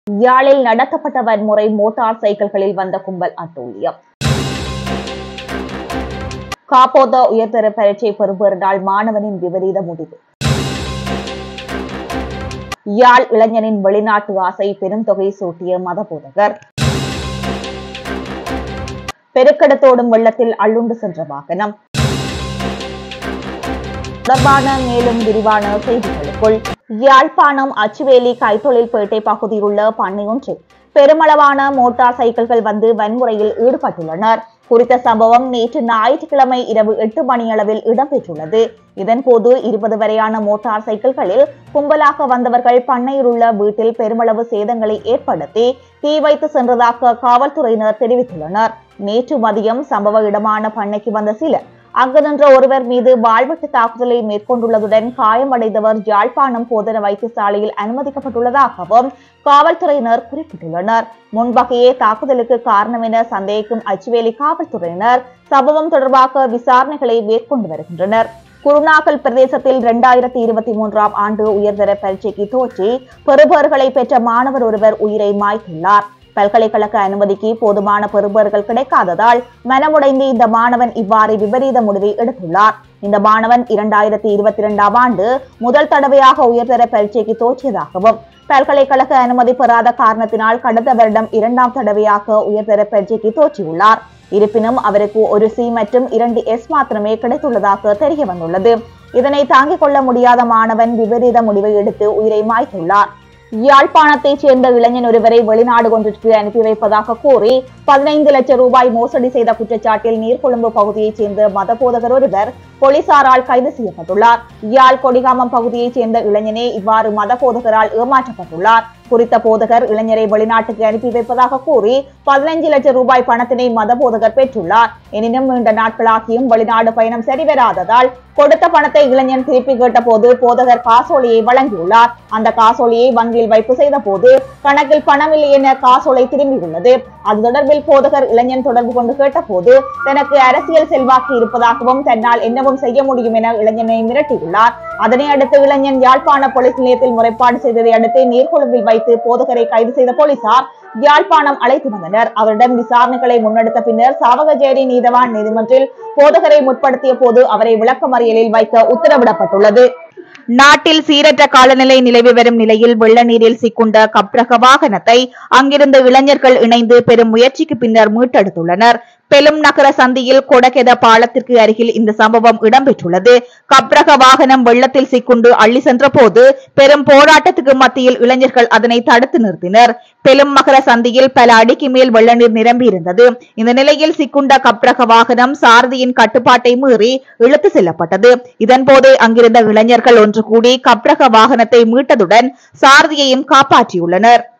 யாழில் நடத்தப்பட்ட வன்முறை மோட்டார் சைக்கிள்களில் வந்த கும்பல் அட்டூழியம். காப்போத உயர்தர பரீட்சை பெறுபவரால் மாணவனின் விபரீத முடிவு. யாழ் இளைஞனின் வெளிநாட்டு ஆசை பெரும் தொகை சூட்டிய மதபோதகர். பெருக்கெடுத்தோடும் வெள்ளத்தில் அள்ளுண்டு சென்ற வாகனம். தொடர்பான மேலும் விரிவான செய்திகளுக்குள் யாழ்ப்பாணம் அச்சுவேலி கைத்தொழில்பேட்டை பகுதியில் உள்ள பண்ணை ஒன்றில் பெருமளவான மோட்டார் சைக்கிள்கள் வந்து வன்முறையில் ஈடுபட்டுள்ளனர். குறித்த சம்பவம் நேற்று ஞாயிற்றுக்கிழமை இரவு 8 மணியளவில் இடம்பெற்றுள்ளது. இதன்போது 20 வரையான மோட்டார் சைக்கிள்களில் கும்பலாக வந்தவர்கள் பண்ணையில் உள்ள வீட்டில் பெருமளவு சேதங்களை ஏற்படுத்தி தீ வைத்து சென்றதாக காவல்துறையினர் தெரிவித்துள்ளனர். நேற்று மதியம் சம்பவ இடமான பண்ணைக்கு வந்த சிலர் அங்கு நின்ற ஒருவர் மீது வாழ்வெட்டு தாக்குதலை மேற்கொண்டுள்ளதுடன் காயமடைந்தவர் யாழ்ப்பாணம் போதனா வைத்தியசாலையில் அனுமதிக்கப்பட்டுள்ளதாகவும் காவல்துறையினர் குறிப்பிட்டுள்ளனர். முன்பகையே தாக்குதலுக்கு காரணம் என சந்தேகிக்கும் அச்சுவேலி காவல்துறையினர் சம்பவம் தொடர்பாக விசாரணைகளை மேற்கொண்டு வருகின்றனர். குருநாகல் பிரதேசத்தில் 2023ஆம் ஆண்டு உயர்தர பரீட்சைக்கு தோற்றி பெறுபவர்களை பெற்ற மாணவர் ஒருவர் உயிரை மாய்த்துள்ளார். பல்கலைக்கழக அனுமதிக்கு போதுமான பெறுபவர்கள் கிடைக்காததால் மனமுடைந்து இந்த மாணவன் இவ்வாறு விபரீத முடிவை எடுத்துள்ளார். இந்த மாணவன் 2022ஆம் ஆண்டு முதல் தடவையாக உயர்தர பரீட்சைக்கு தோற்றியதாகவும் பல்கலைக்கழக அனுமதி பெறாத காரணத்தினால் கடந்த வருடம் 2ஆம் தடவையாக உயர்தர பரீட்சைக்கு தோற்றியுள்ளார். இருப்பினும் அவருக்கு ஒரு C மற்றும் 2 S மாத்திரமே கிடைத்துள்ளதாக தெரிய வந்துள்ளது. இதனை தாங்கிக் கொள்ள முடியாத மாணவன் விபரீத முடிவை எடுத்து உயிரை மாய்த்துள்ளார். யாழ்ப்பாணத்தைச் சேர்ந்த இளைஞன் ஒருவரை வெளிநாடு ஒன்றிற்கு அனுப்பி வைப்பதாக கூறி 15 லட்சம் ரூபாய் மோசடி செய்த குற்றச்சாட்டில் நீர்கொழும்பு பகுதியைச் சேர்ந்த மதபோதகர் ஒருவர் போலீசாரால் கைது செய்யப்பட்டுள்ளார். யாழ் கொடிகாமம் பகுதியைச் சேர்ந்த இளைஞனே இவ்வாறு மதபோதகரால் ஏமாற்றப்பட்டுள்ளார். குறித்த போதகர் இளைஞரை வெளிநாட்டுக்கு அனுப்பி வைப்பதாக கூறி 15 லட்சம் ரூபாய் பணத்தினை மதபோதகர் பெற்றுள்ளார். எனினும் நீண்ட நாட்களாகியும் வெளிநாடு பயணம் சரிவராததால் கொடுத்த பணத்தை இளைஞன் திருப்பி கேட்ட போது போதகர் காசோலையை வழங்கியுள்ளார். அந்த காசோலையை வங்கியில் வைப்பு செய்த போது கணக்கில் பணமில்லை என காசோலை திரும்பியுள்ளது. அது தொடர்பில் போதகர் இளைஞன் தொடர்பு கொண்டு கேட்டபோது தனக்கு அரசியல் செல்வாக்கு இருப்பதாகவும் தன்னால் என்னவும் செய்ய முடியும் என இளைஞனை மிரட்டியுள்ளார். அதனை அடுத்து இளைஞன் யாழ்ப்பாண போலீஸ் நிலையத்தில் முறைப்பாடு செய்ததை அடுத்து நீர்கொழும்பில் வைத்து போதகரை கைது செய்த போலீசார் யாழ்ப்பாணம் அழைத்து வந்தனர். அவரிடம் விசாரணைகளை முன்னெடுத்த பின்னர் சாவகச்சேரி நீதவான் நீதிமன்றில் போதகரை முற்படுத்திய போது அவரை விளக்கமறியலில் வைக்க உத்தரவிடப்பட்டுள்ளது. நாட்டில் சீரற்ற காலநிலை நிலவி வரும் நிலையில் வெள்ள நீரில் சிக்குண்ட கப்ரக வாகனத்தை அங்கிருந்த இளைஞர்கள் இணைந்து பெரும் முயற்சிக்கு பின்னர் மீட்டெடுத்துள்ளனர். பெலும் நகர சந்தியில் கொடகெத பாலத்திற்கு அருகில் இந்த சம்பவம் இடம்பெற்றுள்ளது. கப்ரக வாகனம் வெள்ளத்தில் சிக்குண்டு அள்ளி சென்ற போது பெரும் போராட்டத்துக்கு மத்தியில் இளைஞர்கள் அதனை தடுத்து நிறுத்தினர். பெலும் நகர சந்தியில் பல அடிக்கு மேல் வெள்ள நீர் நிரம்பி இருந்தது. இந்த நிலையில் சிக்குண்ட கப்ரக வாகனம் சாரதியின் கட்டுப்பாட்டை மீறி இழுத்து செல்லப்பட்டது. இதன்போது அங்கிருந்த இளைஞர்கள் ஒன்று கூடி கப்ரக வாகனத்தை மீட்டதுடன் சாரதியையும் காப்பாற்றியுள்ளனர்.